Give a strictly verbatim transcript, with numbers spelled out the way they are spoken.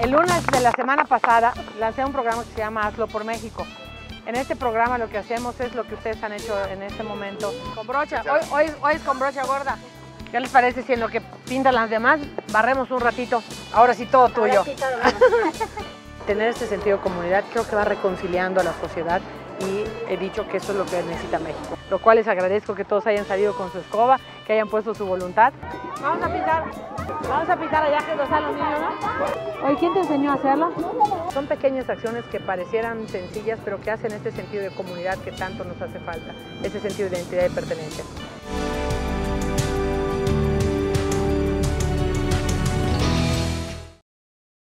El lunes de la semana pasada lancé un programa que se llama Hazlo por México. En este programa lo que hacemos es lo que ustedes han hecho en este momento. Con brocha, hoy, hoy, hoy es con brocha gorda. ¿Qué les parece si en lo que pintan las demás barremos un ratito? Ahora sí, todo tuyo. Sí, todo Tener este sentido de comunidad creo que va reconciliando a la sociedad y he dicho que eso es lo que necesita México. Lo cual les agradezco que todos hayan salido con su escoba, que hayan puesto su voluntad. Vamos a pintar, vamos a pintar allá que nos están los niños, ¿no? Oye, ¿quién te enseñó a hacerlo? Son pequeñas acciones que parecieran sencillas, pero que hacen este sentido de comunidad que tanto nos hace falta, ese sentido de identidad y pertenencia.